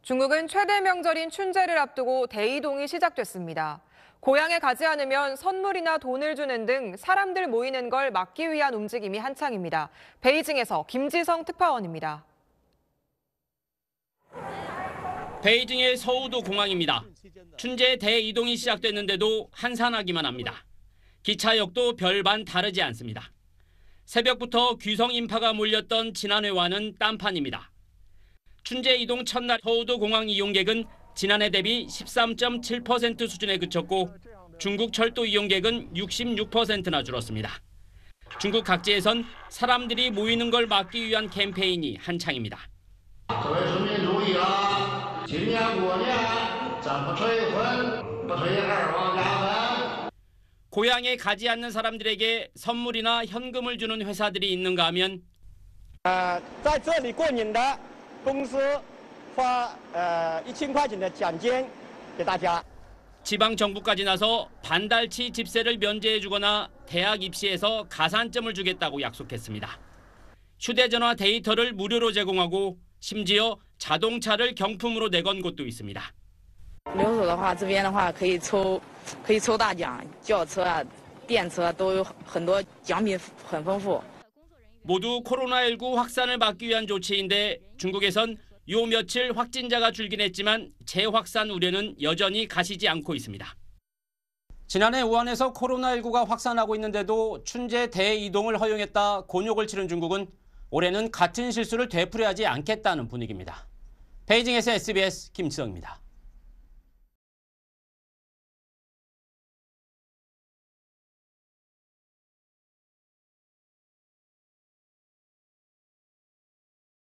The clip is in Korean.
중국은 최대 명절인 춘제를 앞두고 대이동이 시작됐습니다. 고향에 가지 않으면 선물이나 돈을 주는 등 사람들 모이는 걸 막기 위한 움직임이 한창입니다. 베이징에서 김지성 특파원입니다. 베이징의 서우도 공항입니다. 춘제 대이동이 시작됐는데도 한산하기만 합니다. 기차역도 별반 다르지 않습니다. 새벽부터 귀성 인파가 몰렸던 지난해와는 딴판입니다. 춘제 이동 첫날 서우도 공항 이용객은 지난해 대비 13.7% 수준에 그쳤고 중국 철도 이용객은 66%나 줄었습니다. 중국 각지에선 사람들이 모이는 걸 막기 위한 캠페인이 한창입니다. 고향에 가지 않는 사람들에게 선물이나 현금을 주는 회사들이 있는가 하면 지방 정부까지 나서 반달치 집세를 면제해주거나 대학 입시에서 가산점을 주겠다고 약속했습니다. 휴대전화 데이터를 무료로 제공하고 심지어 자동차를 경품으로 내건 곳도 있습니다. 留守的话，这边的话可以抽大奖，轿车啊、电车都有很多奖品，很丰富。 모두 코로나19 확산을 막기 위한 조치인데 중국에선 요 며칠 확진자가 줄긴 했지만 재확산 우려는 여전히 가시지 않고 있습니다. 지난해 우한에서 코로나19가 확산하고 있는데도 춘제 대이동을 허용했다 곤욕을 치른 중국은 올해는 같은 실수를 되풀이하지 않겠다는 분위기입니다. 베이징에서 SBS 김지성입니다.